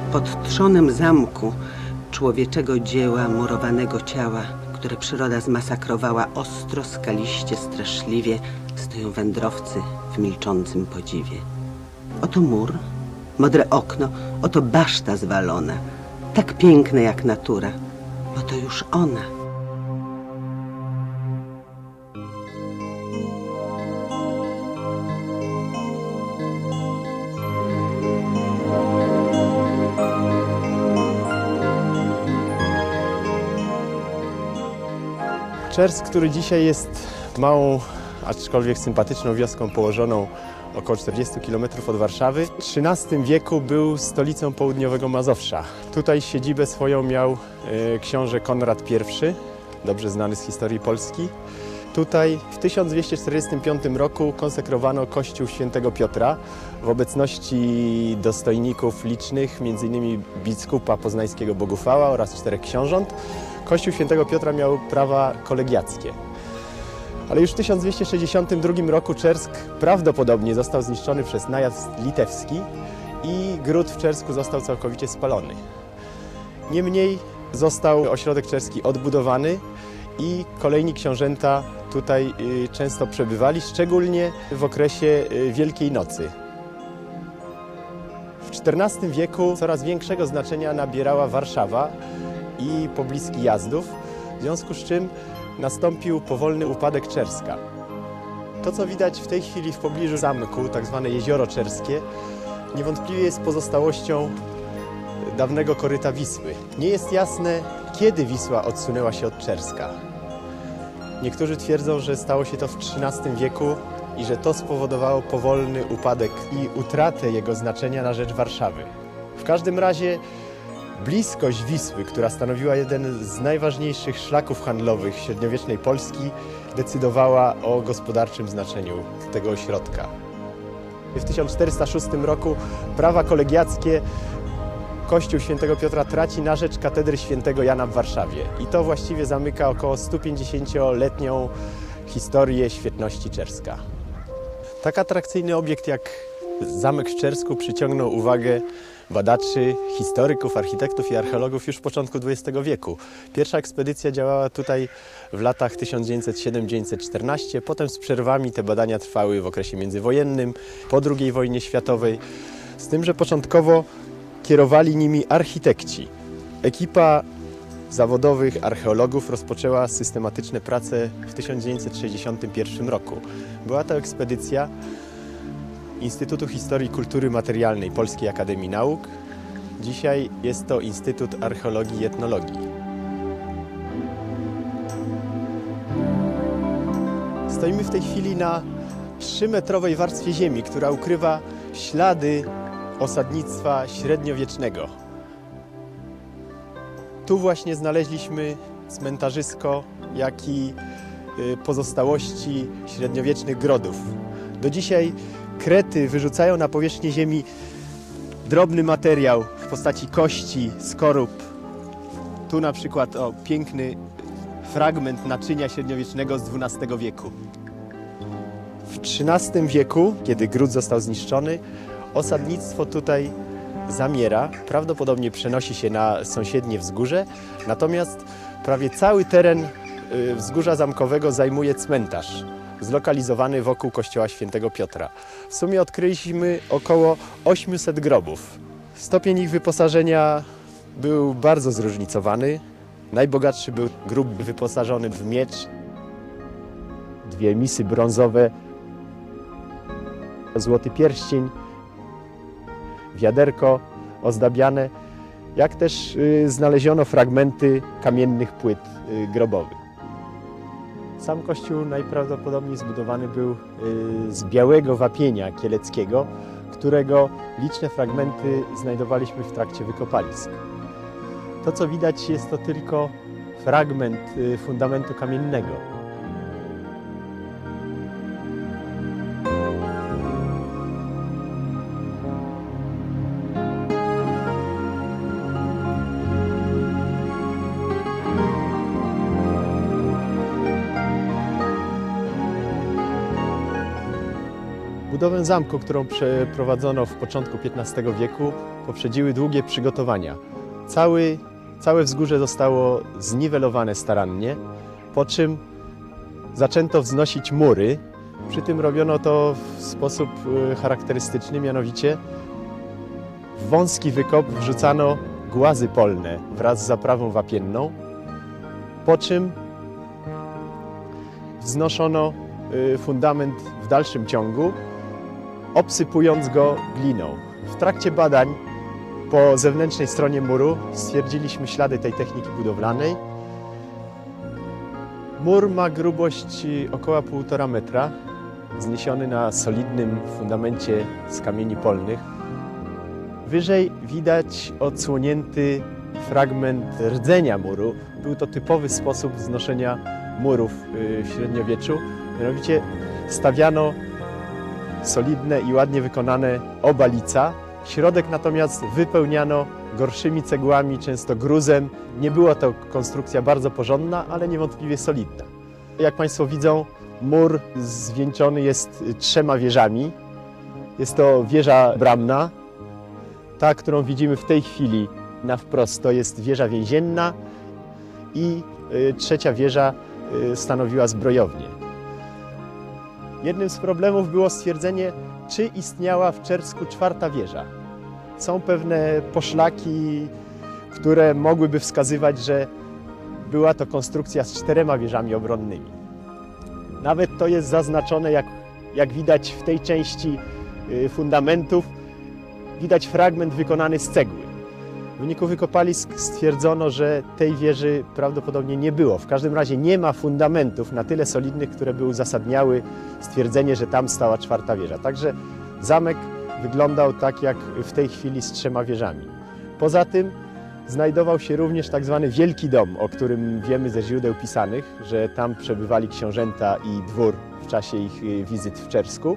pod trzonem zamku, człowieczego dzieła, murowanego ciała, które przyroda zmasakrowała ostro, skaliście, straszliwie, stoją wędrowcy w milczącym podziwie. Oto mur, modre okno, oto baszta zwalona, tak piękna jak natura, bo to już ona. Czersk, który dzisiaj jest małą, aczkolwiek sympatyczną wioską położoną około 40 km od Warszawy, w XIII wieku był stolicą południowego Mazowsza. Tutaj siedzibę swoją miał książę Konrad I, dobrze znany z historii Polski. Tutaj w 1245 roku konsekrowano kościół świętego Piotra w obecności dostojników licznych, m.in. biskupa poznańskiego Bogufała oraz 4 książąt. Kościół świętego Piotra miał prawa kolegiackie. Ale już w 1262 roku Czersk prawdopodobnie został zniszczony przez najazd litewski i gród w Czersku został całkowicie spalony. Niemniej został ośrodek czerski odbudowany i kolejni książęta tutaj często przebywali, szczególnie w okresie Wielkiej Nocy. W XIV wieku coraz większego znaczenia nabierała Warszawa i pobliski Jazdów, w związku z czym nastąpił powolny upadek Czerska. To, co widać w tej chwili w pobliżu zamku, tak zwane Jezioro Czerskie, niewątpliwie jest pozostałością dawnego koryta Wisły. Nie jest jasne, kiedy Wisła odsunęła się od Czerska. Niektórzy twierdzą, że stało się to w XIII wieku i że to spowodowało powolny upadek i utratę jego znaczenia na rzecz Warszawy. W każdym razie bliskość Wisły, która stanowiła jeden z najważniejszych szlaków handlowych średniowiecznej Polski, decydowała o gospodarczym znaczeniu tego ośrodka. W 1406 roku prawa kolegiackie Kościół świętego Piotra traci na rzecz katedry świętego Jana w Warszawie. I to właściwie zamyka około 150-letnią historię świetności Czerska. Tak atrakcyjny obiekt jak zamek w Czersku przyciągnął uwagę badaczy, historyków, architektów i archeologów już w początku XX wieku. Pierwsza ekspedycja działała tutaj w latach 1907-1914, potem z przerwami te badania trwały w okresie międzywojennym, po II wojnie światowej, z tym, że początkowo kierowali nimi architekci. Ekipa zawodowych archeologów rozpoczęła systematyczne prace w 1961 roku. Była to ekspedycja Instytutu Historii i Kultury Materialnej Polskiej Akademii Nauk. Dzisiaj jest to Instytut Archeologii i Etnologii. Stoimy w tej chwili na 3-metrowej warstwie ziemi, która ukrywa ślady osadnictwa średniowiecznego. Tu właśnie znaleźliśmy cmentarzysko, jak i pozostałości średniowiecznych grodów. Do dzisiaj krety wyrzucają na powierzchnię ziemi drobny materiał w postaci kości, skorup. Tu na przykład piękny fragment naczynia średniowiecznego z XII wieku. W XIII wieku, kiedy gród został zniszczony, osadnictwo tutaj zamiera, prawdopodobnie przenosi się na sąsiednie wzgórze, natomiast prawie cały teren wzgórza zamkowego zajmuje cmentarz zlokalizowany wokół kościoła świętego Piotra. W sumie odkryliśmy około 800 grobów. Stopień ich wyposażenia był bardzo zróżnicowany. Najbogatszy był grób wyposażony w miecz, 2 misy brązowe, złoty pierścień, wiaderko ozdabiane, jak też znaleziono fragmenty kamiennych płyt grobowych. Sam kościół najprawdopodobniej zbudowany był z białego wapienia kieleckiego, którego liczne fragmenty znajdowaliśmy w trakcie wykopalisk. To, co widać, jest to tylko fragment fundamentu kamiennego. Budowę zamku, którą przeprowadzono w początku XV wieku, poprzedziły długie przygotowania. Całe wzgórze zostało zniwelowane starannie, po czym zaczęto wznosić mury. Przy tym robiono to w sposób charakterystyczny, mianowicie w wąski wykop wrzucano głazy polne wraz z zaprawą wapienną, po czym wznoszono fundament w dalszym ciągu, obsypując go gliną. W trakcie badań po zewnętrznej stronie muru stwierdziliśmy ślady tej techniki budowlanej. Mur ma grubość około 1,5 metra, wzniesiony na solidnym fundamencie z kamieni polnych. Wyżej widać odsłonięty fragment rdzenia muru. Był to typowy sposób wznoszenia murów w średniowieczu. Mianowicie stawiano solidne i ładnie wykonane obalica. Środek natomiast wypełniano gorszymi cegłami, często gruzem. Nie była to konstrukcja bardzo porządna, ale niewątpliwie solidna. Jak Państwo widzą, mur zwieńczony jest 3 wieżami. Jest to wieża bramna. Ta, którą widzimy w tej chwili na wprost, to jest wieża więzienna i 3. wieża stanowiła zbrojownię. Jednym z problemów było stwierdzenie, czy istniała w Czersku 4. wieża. Są pewne poszlaki, które mogłyby wskazywać, że była to konstrukcja z 4 wieżami obronnymi. Nawet to jest zaznaczone, jak widać w tej części fundamentów, widać fragment wykonany z cegły. W wyniku wykopalisk stwierdzono, że tej wieży prawdopodobnie nie było. W każdym razie nie ma fundamentów na tyle solidnych, które by uzasadniały stwierdzenie, że tam stała 4. wieża. Także zamek wyglądał tak jak w tej chwili z 3 wieżami. Poza tym znajdował się również tak zwany Wielki Dom, o którym wiemy ze źródeł pisanych, że tam przebywali książęta i dwór w czasie ich wizyt w Czersku.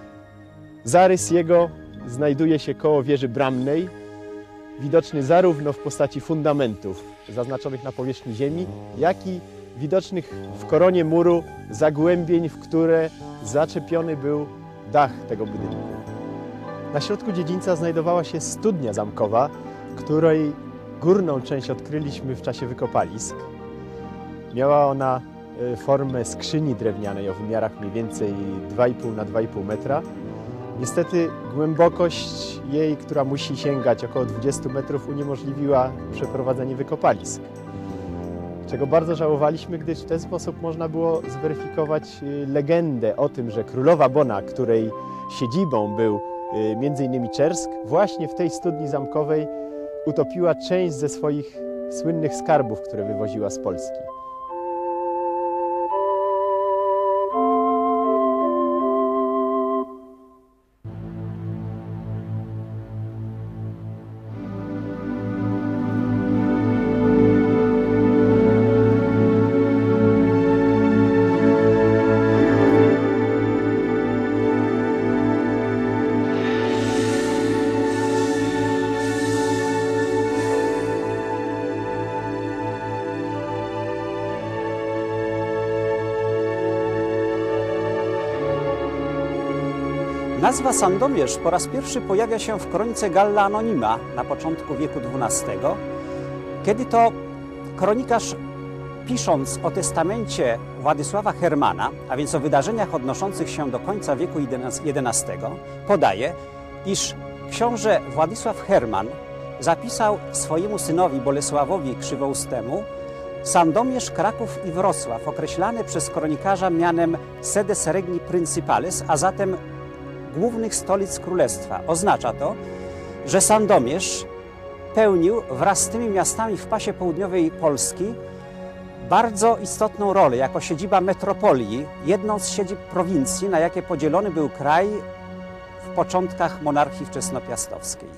Zarys jego znajduje się koło wieży bramnej, widoczny zarówno w postaci fundamentów zaznaczonych na powierzchni ziemi, jak i widocznych w koronie muru zagłębień, w które zaczepiony był dach tego budynku. Na środku dziedzińca znajdowała się studnia zamkowa, której górną część odkryliśmy w czasie wykopalisk. Miała ona formę skrzyni drewnianej o wymiarach mniej więcej 2,5 na 2,5 metra. Niestety głębokość jej, która musi sięgać około 20 metrów, uniemożliwiła przeprowadzenie wykopalisk. Czego bardzo żałowaliśmy, gdyż w ten sposób można było zweryfikować legendę o tym, że królowa Bona, której siedzibą był m.in. Czersk, właśnie w tej studni zamkowej utopiła część ze swoich słynnych skarbów, które wywoziła z Polski. Nazwa Sandomierz po raz pierwszy pojawia się w kronice Galla Anonima na początku wieku XII, kiedy to kronikarz, pisząc o testamencie Władysława Hermana, a więc o wydarzeniach odnoszących się do końca wieku XI, podaje, iż książę Władysław Herman zapisał swojemu synowi Bolesławowi Krzywoustemu Sandomierz, Kraków i Wrocław, określane przez kronikarza mianem sedes regni principales, a zatem głównych stolic królestwa. Oznacza to, że Sandomierz pełnił wraz z tymi miastami w pasie południowej Polski bardzo istotną rolę jako siedziba metropolii, jedną z siedzib prowincji, na jakie podzielony był kraj w początkach monarchii wczesnopiastowskiej.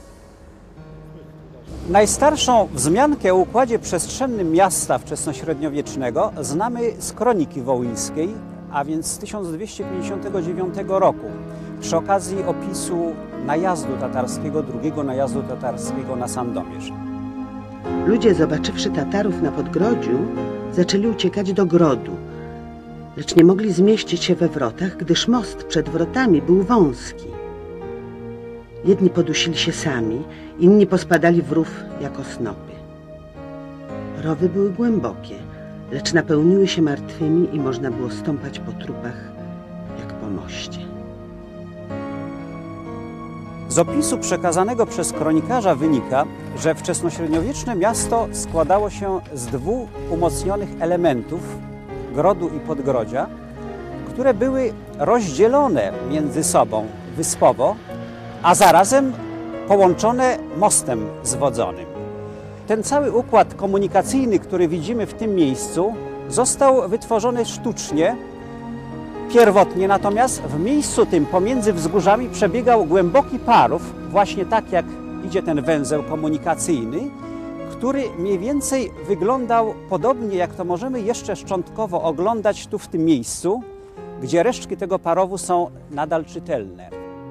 Najstarszą wzmiankę o układzie przestrzennym miasta wczesnośredniowiecznego znamy z kroniki wołyńskiej, a więc z 1259 roku, przy okazji opisu najazdu tatarskiego, drugiego najazdu tatarskiego na Sandomierz. Ludzie, zobaczywszy Tatarów na Podgrodziu, zaczęli uciekać do Grodu. lecz nie mogli zmieścić się we wrotach, gdyż most przed wrotami był wąski. Jedni podusili się sami, inni pospadali w rów jako snopy. Rowy były głębokie, lecz napełniły się martwymi i można było stąpać po trupach jak po moście. Z opisu przekazanego przez kronikarza wynika, że wczesnośredniowieczne miasto składało się z dwóch umocnionych elementów, grodu i podgrodzia, które były rozdzielone między sobą wyspowo, a zarazem połączone mostem zwodzonym. Ten cały układ komunikacyjny, który widzimy w tym miejscu, został wytworzony sztucznie. Pierwotnie natomiast w miejscu tym pomiędzy wzgórzami przebiegał głęboki parów, właśnie tak jak idzie ten węzeł komunikacyjny, który mniej więcej wyglądał podobnie, jak to możemy jeszcze szczątkowo oglądać tu w tym miejscu, gdzie resztki tego parowu są nadal czytelne.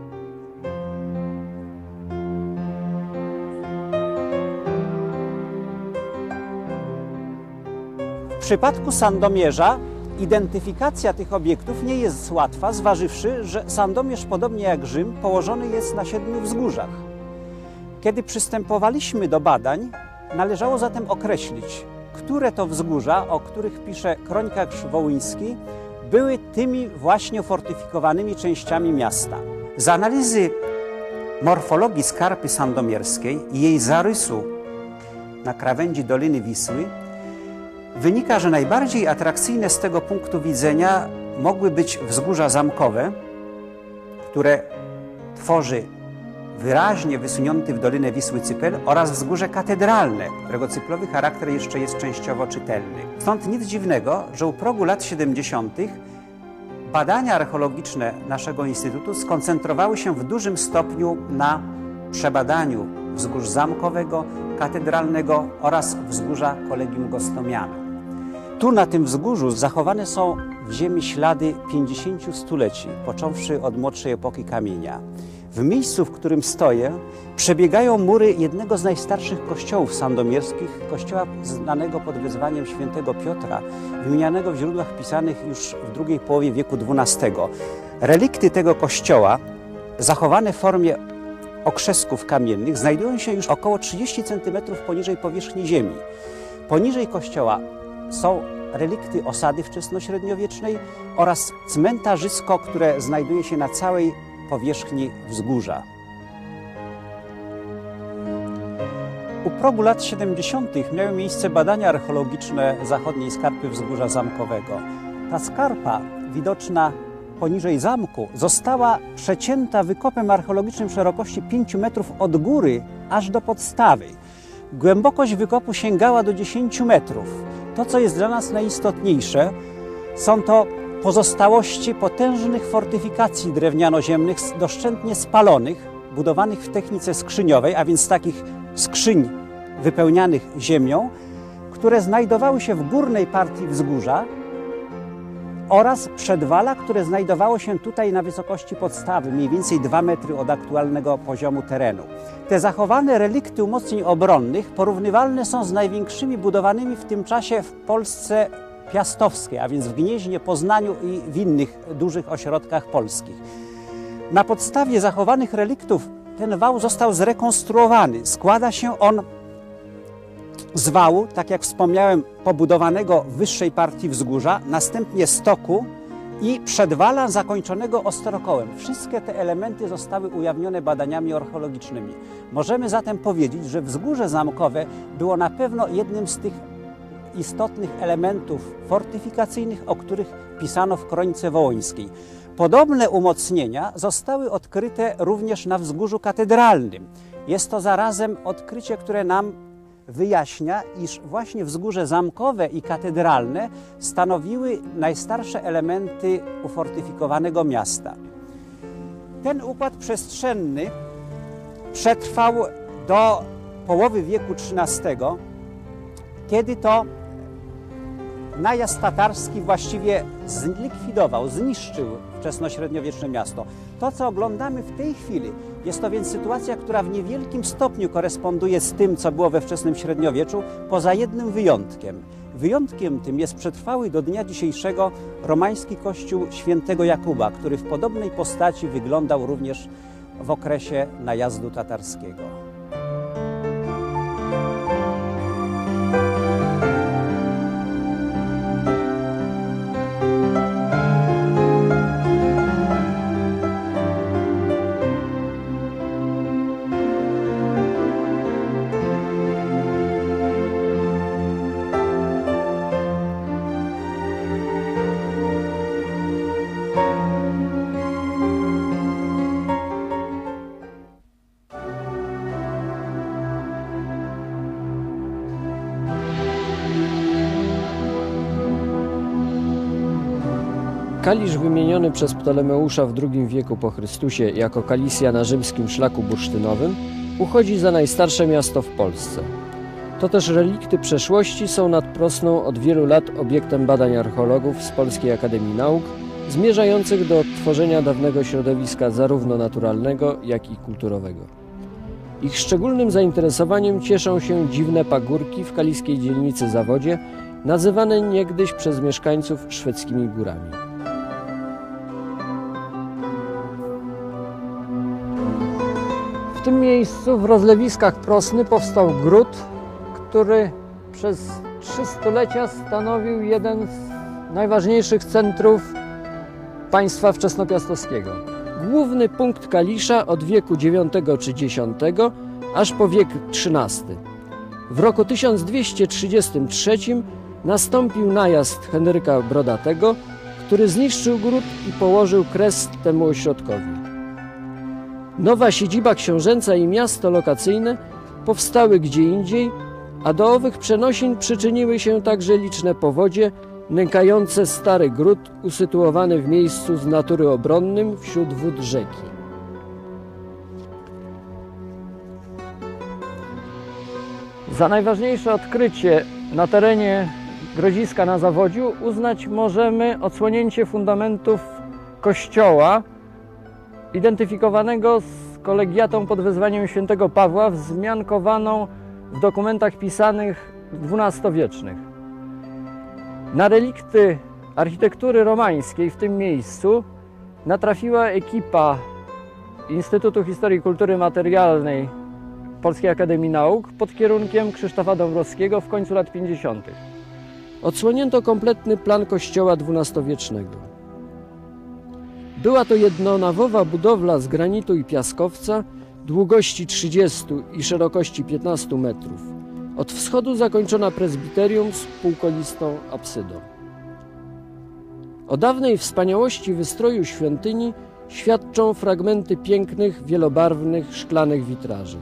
W przypadku Sandomierza identyfikacja tych obiektów nie jest łatwa, zważywszy, że Sandomierz, podobnie jak Rzym, położony jest na 7 wzgórzach. Kiedy przystępowaliśmy do badań, należało zatem określić, które to wzgórza, o których pisze kronikarz wołyński, były tymi właśnie fortyfikowanymi częściami miasta. Z analizy morfologii skarpy sandomierskiej i jej zarysu na krawędzi Doliny Wisły wynika, że najbardziej atrakcyjne z tego punktu widzenia mogły być wzgórza zamkowe, które tworzy wyraźnie wysunięty w Dolinę Wisły cypel, oraz wzgórze katedralne, którego cyplowy charakter jeszcze jest częściowo czytelny. Stąd nic dziwnego, że u progu lat 70. badania archeologiczne naszego Instytutu skoncentrowały się w dużym stopniu na przebadaniu wzgórz zamkowego, katedralnego oraz wzgórza Collegium Gostomianum. Tu na tym wzgórzu zachowane są w ziemi ślady 50 stuleci, począwszy od młodszej epoki kamienia. W miejscu, w którym stoję, przebiegają mury jednego z najstarszych kościołów sandomierskich, kościoła znanego pod wezwaniem świętego Piotra, wymienianego w źródłach pisanych już w drugiej połowie wieku XII. Relikty tego kościoła, zachowane w formie okrzesków kamiennych, znajdują się już około 30 cm poniżej powierzchni ziemi. Poniżej kościoła są relikty osady wczesnośredniowiecznej oraz cmentarzysko, które znajduje się na całej powierzchni wzgórza. U progu lat 70. miały miejsce badania archeologiczne zachodniej skarpy wzgórza zamkowego. Ta skarpa, widoczna poniżej zamku, została przecięta wykopem archeologicznym szerokości 5 metrów od góry aż do podstawy. Głębokość wykopu sięgała do 10 metrów. To, co jest dla nas najistotniejsze, są to pozostałości potężnych fortyfikacji drewniano-ziemnych, doszczętnie spalonych, budowanych w technice skrzyniowej, a więc takich skrzyń wypełnianych ziemią, które znajdowały się w górnej partii wzgórza, oraz przedwala, które znajdowało się tutaj na wysokości podstawy, mniej więcej 2 metry od aktualnego poziomu terenu. Te zachowane relikty umocnień obronnych porównywalne są z największymi budowanymi w tym czasie w Polsce piastowskiej, a więc w Gnieźnie, Poznaniu i w innych dużych ośrodkach polskich. Na podstawie zachowanych reliktów ten wał został zrekonstruowany. Składa się on z wału, tak jak wspomniałem, pobudowanego w wyższej partii wzgórza, następnie stoku i przedwala zakończonego ostrokołem. Wszystkie te elementy zostały ujawnione badaniami archeologicznymi. Możemy zatem powiedzieć, że wzgórze zamkowe było na pewno jednym z tych istotnych elementów fortyfikacyjnych, o których pisano w kronice wołyńskiej. Podobne umocnienia zostały odkryte również na wzgórzu katedralnym. Jest to zarazem odkrycie, które nam wyjaśnia, iż właśnie wzgórze zamkowe i katedralne stanowiły najstarsze elementy ufortyfikowanego miasta. Ten układ przestrzenny przetrwał do połowy wieku XIII, kiedy to najazd tatarski właściwie zlikwidował, zniszczył wczesnośredniowieczne miasto. To, co oglądamy w tej chwili, jest to więc sytuacja, która w niewielkim stopniu koresponduje z tym, co było we wczesnym średniowieczu, poza jednym wyjątkiem. Wyjątkiem tym jest przetrwały do dnia dzisiejszego romański kościół świętego Jakuba, który w podobnej postaci wyglądał również w okresie najazdu tatarskiego. Kalisz wymieniony przez Ptolemeusza w II wieku po Chrystusie jako Kalisja na rzymskim szlaku bursztynowym uchodzi za najstarsze miasto w Polsce. To też relikty przeszłości są nad Prosną od wielu lat obiektem badań archeologów z Polskiej Akademii Nauk, zmierzających do odtworzenia dawnego środowiska zarówno naturalnego, jak i kulturowego. Ich szczególnym zainteresowaniem cieszą się dziwne pagórki w kaliskiej dzielnicy Zawodzie, nazywane niegdyś przez mieszkańców szwedzkimi górami. W tym miejscu, w rozlewiskach Prosny, powstał gród, który przez 3 stulecia stanowił jeden z najważniejszych centrów państwa wczesnopiastowskiego. Główny punkt Kalisza od wieku IX czy X aż po wiek XIII. W roku 1233 nastąpił najazd Henryka Brodatego, który zniszczył gród i położył kres temu ośrodkowi. Nowa siedziba książęca i miasto lokacyjne powstały gdzie indziej, a do owych przenosin przyczyniły się także liczne powodzie nękające stary gród usytuowany w miejscu z natury obronnym wśród wód rzeki. Za najważniejsze odkrycie na terenie Grodziska na Zawodziu uznać możemy odsłonięcie fundamentów kościoła identyfikowanego z kolegiatą pod wezwaniem świętego Pawła, wzmiankowaną w dokumentach pisanych XII-wiecznych. Na relikty architektury romańskiej w tym miejscu natrafiła ekipa Instytutu Historii i Kultury Materialnej Polskiej Akademii Nauk pod kierunkiem Krzysztofa Dąbrowskiego w końcu lat 50. Odsłonięto kompletny plan kościoła XII-wiecznego. Była to jednonawowa budowla z granitu i piaskowca, długości 30 i szerokości 15 metrów. Od wschodu zakończona prezbiterium z półkolistą apsydą. O dawnej wspaniałości wystroju świątyni świadczą fragmenty pięknych, wielobarwnych, szklanych witraży.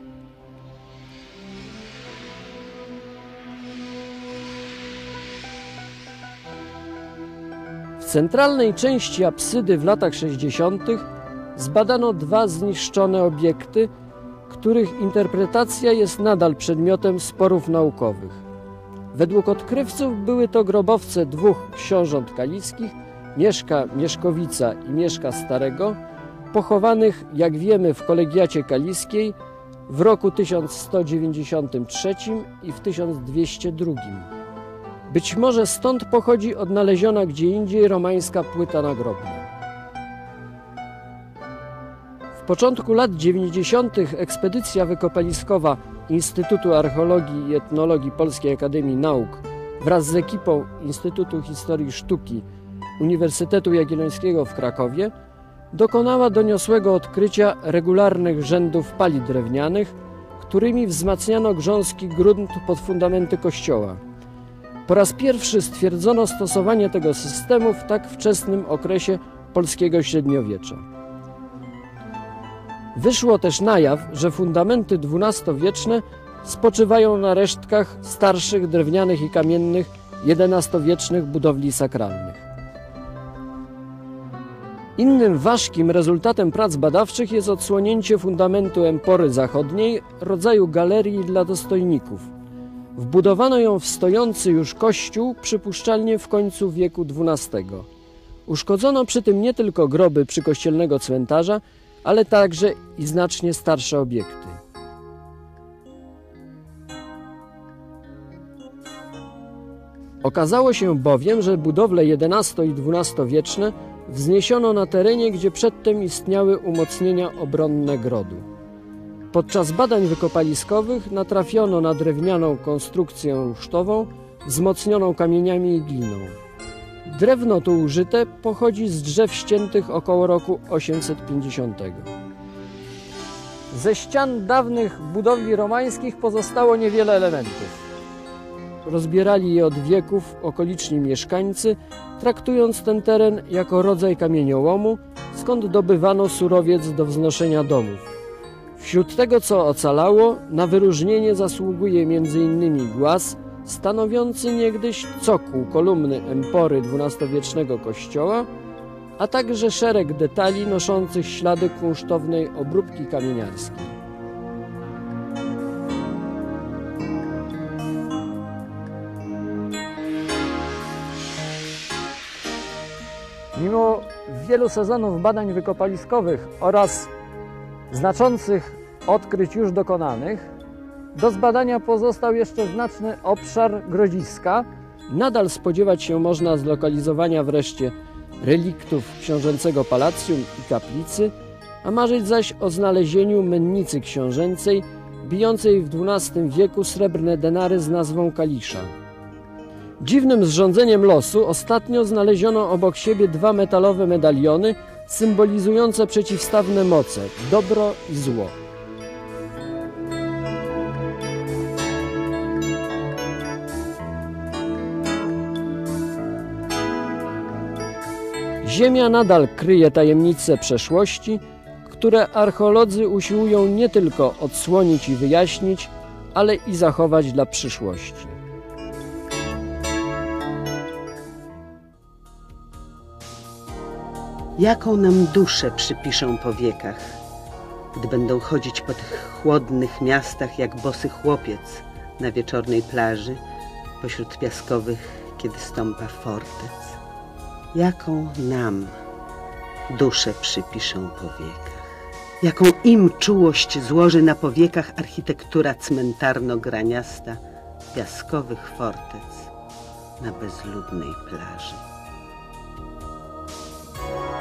W centralnej części apsydy w latach 60. zbadano 2 zniszczone obiekty, których interpretacja jest nadal przedmiotem sporów naukowych. Według odkrywców były to grobowce 2 książąt kaliskich, Mieszka Mieszkowica i Mieszka Starego, pochowanych, jak wiemy, w kolegiacie kaliskiej w roku 1193 i w 1202. Być może stąd pochodzi odnaleziona gdzie indziej romańska płyta nagrobna. W początku lat 90. ekspedycja wykopaliskowa Instytutu Archeologii i Etnologii Polskiej Akademii Nauk wraz z ekipą Instytutu Historii Sztuki Uniwersytetu Jagiellońskiego w Krakowie dokonała doniosłego odkrycia regularnych rzędów pali drewnianych, którymi wzmacniano grząski grunt pod fundamenty kościoła. Po raz pierwszy stwierdzono stosowanie tego systemu w tak wczesnym okresie polskiego średniowiecza. Wyszło też na jaw, że fundamenty XII-wieczne spoczywają na resztkach starszych drewnianych i kamiennych XI-wiecznych budowli sakralnych. Innym ważkim rezultatem prac badawczych jest odsłonięcie fundamentu empory zachodniej, rodzaju galerii dla dostojników. Wbudowano ją w stojący już kościół, przypuszczalnie w końcu wieku XII. Uszkodzono przy tym nie tylko groby przykościelnego cmentarza, ale także i znacznie starsze obiekty. Okazało się bowiem, że budowle XI i XII-wieczne wzniesiono na terenie, gdzie przedtem istniały umocnienia obronne grodu. Podczas badań wykopaliskowych natrafiono na drewnianą konstrukcję rusztową wzmocnioną kamieniami i gliną. Drewno tu użyte pochodzi z drzew ściętych około roku 850. Ze ścian dawnych budowli romańskich pozostało niewiele elementów. Rozbierali je od wieków okoliczni mieszkańcy, traktując ten teren jako rodzaj kamieniołomu, skąd dobywano surowiec do wznoszenia domów. Wśród tego, co ocalało, na wyróżnienie zasługuje m.in. głaz, stanowiący niegdyś cokół kolumny empory XII-wiecznego kościoła, a także szereg detali noszących ślady kunsztownej obróbki kamieniarskiej. Mimo wielu sezonów badań wykopaliskowych oraz znaczących odkryć już dokonanych, do zbadania pozostał jeszcze znaczny obszar Grodziska. Nadal spodziewać się można zlokalizowania wreszcie reliktów książęcego palacjum i kaplicy, a marzyć zaś o znalezieniu mennicy książęcej bijącej w XII wieku srebrne denary z nazwą Kalisza. Dziwnym zrządzeniem losu ostatnio znaleziono obok siebie dwa metalowe medaliony symbolizujące przeciwstawne moce – dobro i zło. Ziemia nadal kryje tajemnice przeszłości, które archeolodzy usiłują nie tylko odsłonić i wyjaśnić, ale i zachować dla przyszłości. Jaką nam duszę przypiszą po wiekach, gdy będą chodzić po tych chłodnych miastach jak bosy chłopiec na wieczornej plaży pośród piaskowych, kiedy stąpa fortec. Jaką nam duszę przypiszą po wiekach, jaką im czułość złoży na powiekach architektura cmentarno-graniasta piaskowych fortec na bezludnej plaży.